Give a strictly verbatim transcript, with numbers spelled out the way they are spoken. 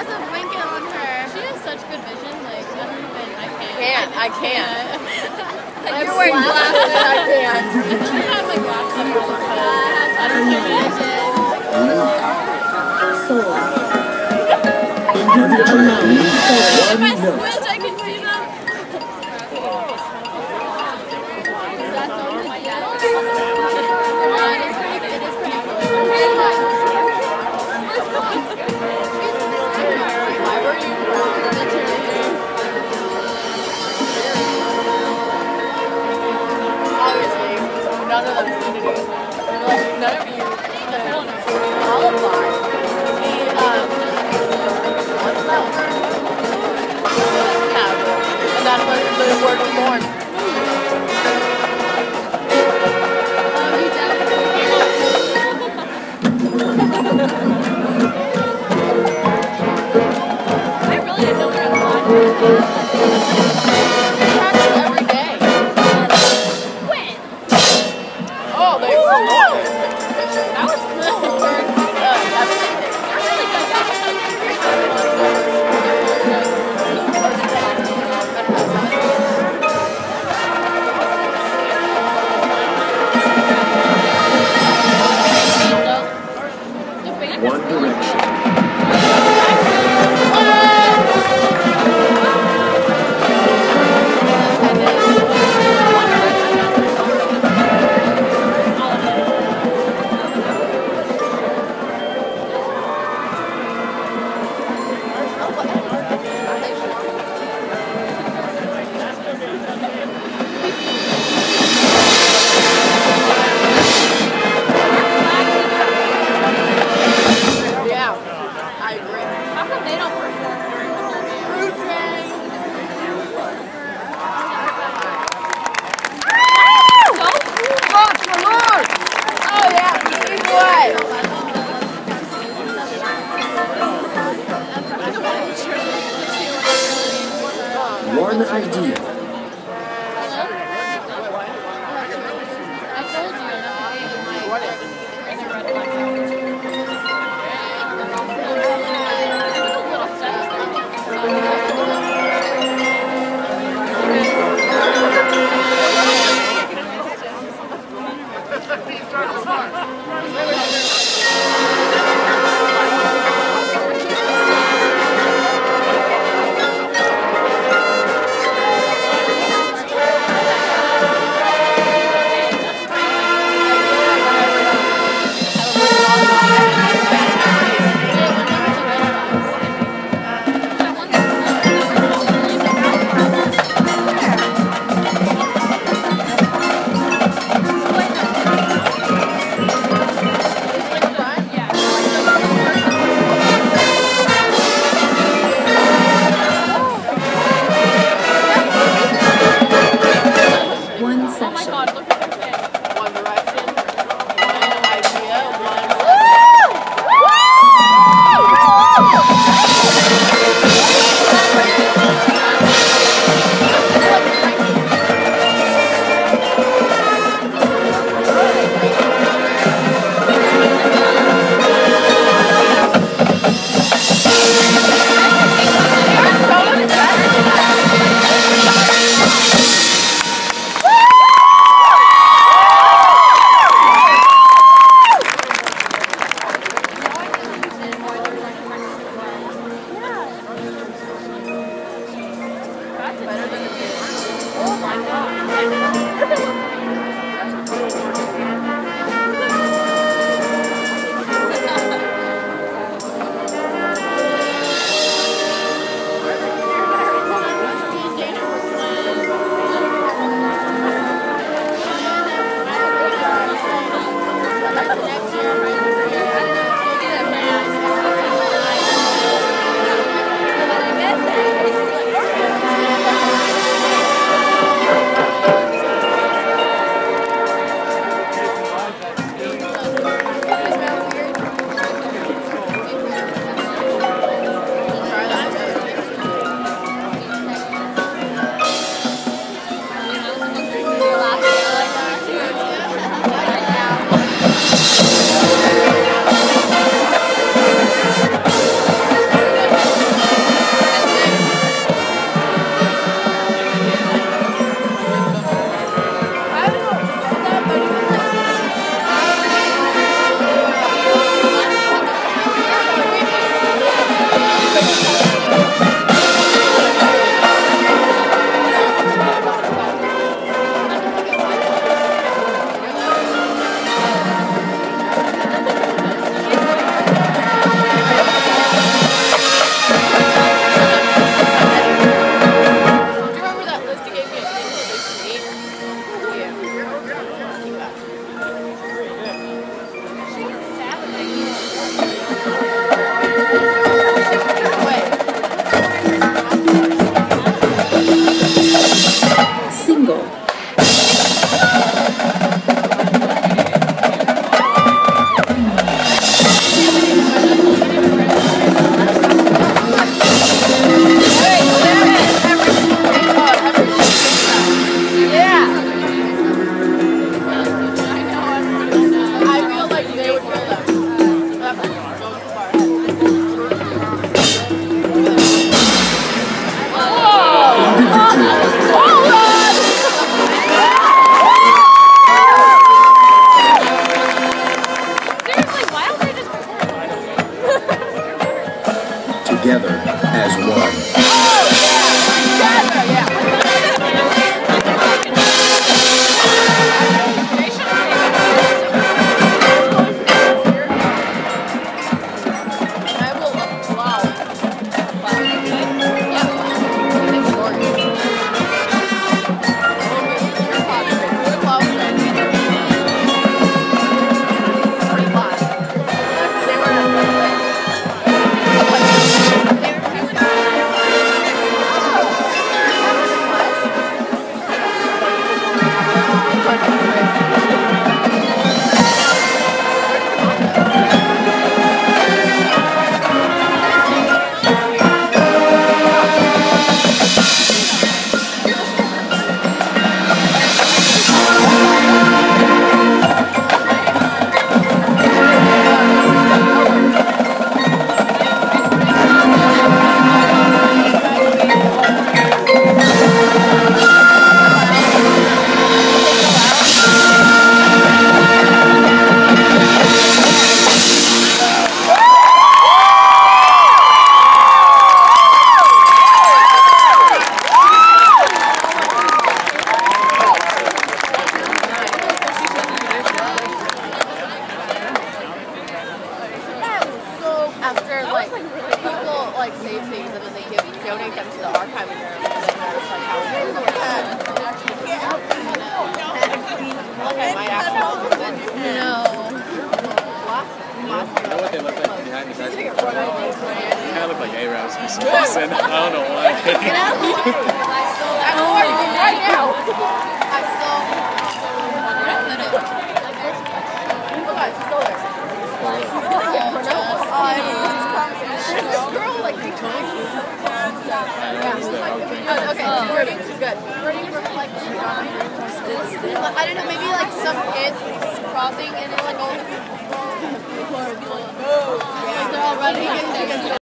has a blanket on her. She has such good vision. Like, I don't even, I can't. Can't, I can't. Like, You're wearing glasses, I can't. I have my glasses on all the time. I don't know vision. Soul. Introducing Soul. If I squint, I can see them. Obviously, none of them seem to do it. Like, none of you can qualify. Um, what's that word? Have. And that's what the word was born. I really didn't know we were on Practice every day. When? Oh, they oh. That was cool. Uh, everything. They're really good. One Direction. Yeah, I agree. How come they don't perform during the whole game? Fruit train. So cool. Fuck the Lord! Oh yeah, keep away. One Idea. I told you. What is it? Single. Together as one. After like people like save things and then they give donate them to the archiving room, and then that's like how it is. Like I might actually no. You know what they look like behind the curtain? They kind of look like Arabs for some reason. I don't know why. Get out of the way! I'm warning you right now! I saw... Look at it, she's still there. This girl, like, we told you. Yeah. Oh, okay, she's working. She's good. Ready for, like, I don't know, maybe, like, some kids crossing and, like, all the people. Yeah. They're all running.